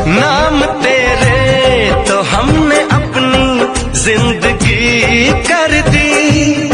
नाम तेरे तो हमने अपनी जिंदगी कर दी।